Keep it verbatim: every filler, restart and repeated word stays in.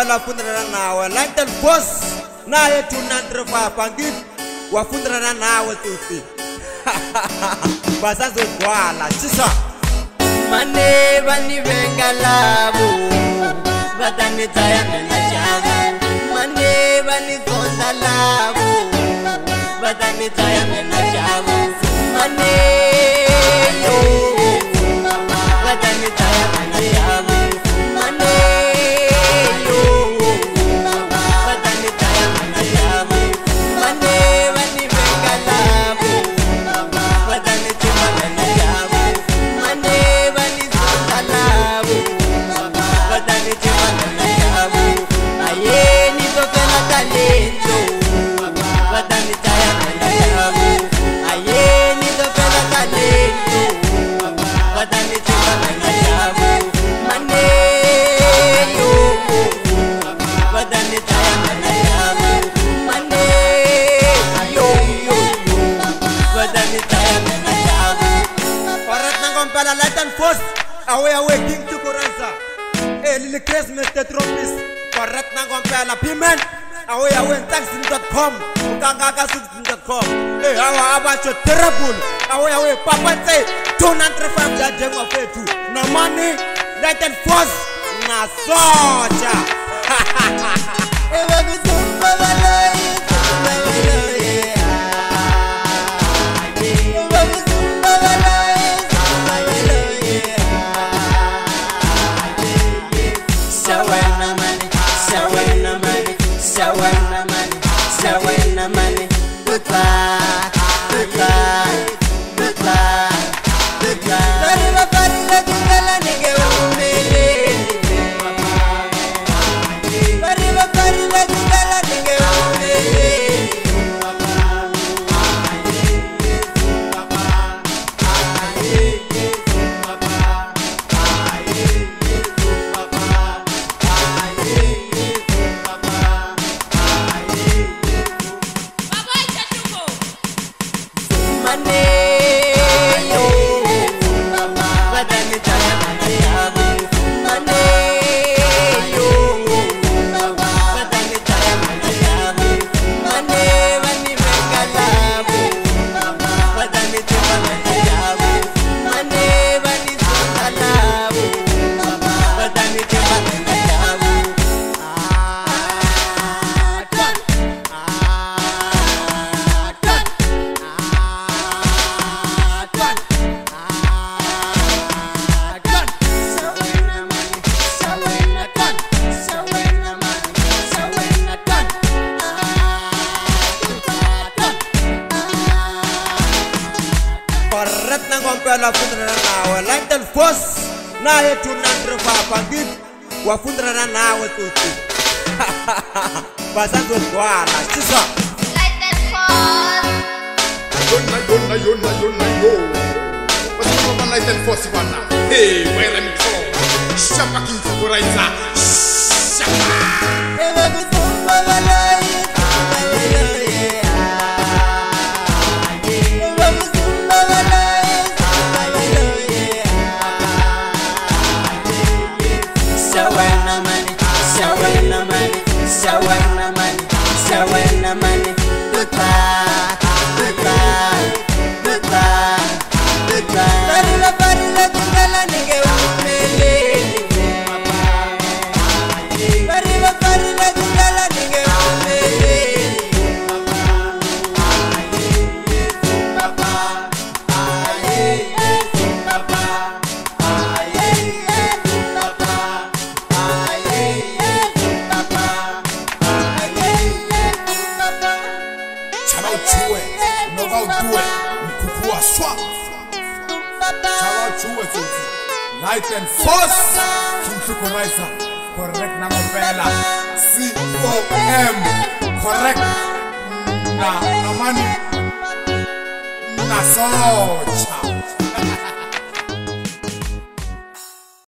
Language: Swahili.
ngompela fundana nawe like the boss naye tunandrifa pangit wafundana nawe tuti basazogwala chisa mane bani bengalabo batani taya mena jabu mane bani zonda labo batani taya mena jabu mane yo batani taya mena jabu mane yo batani taya mena jabu mane bani bengalabo batani taya mena jabu mane bani zonda labo batani taya mena jabu ayeni tokana talento batani taya mena jabu ayeni tokana talento batani taya mena jabu mane yo batani taya mena jabu mane yo yo batani taya mena jabu parat na ngompela like the boss awe awe king tukuranza eh lili Christmas the trompis parat na ngompela pimen awe awe taxing dot com ukangaka sixteen dot com eh awa abacho terrible awe awe papa say two hundred five jajengo fetu na money like the boss na soja ewe bizumba balai balai ewe bizumba balai balai sawana mani sawana mani sawana mani sawana mani goodbye goodbye goodbye goodbye dariba parila dingala nige umele dariba parila dingala nige umele mane yo batani taya mena jabu mane yo batani taya mena jabu mane bani bengalabo batani taya mena jabu mane bani zonalabo batani taya mena jabu parat na ngompela fundana nawe like the boss naye tunandrifa pangit wafundana nawe tuti basazogwala chisa Yona yona yona yona yo. What's up with my ten force bana? Hey, where am I from? Shapa king Kuraiza. Shapa. ewe bizumba balai balai ewe bizumba balai balai sawana mani sawana mani sawana mani sawana mani goodbye goodbye goodbye goodbye dariba parila dingala nige umele dariba parila dingala nige umele papa aye papa aye papa aye papa aye papa Chama uchue, noga udue, mkuku wa swa. Chama uchue tuti. Night and force. King Kuraiza. Correct na ngompela. C O M. Correct. Na amani. Na soja.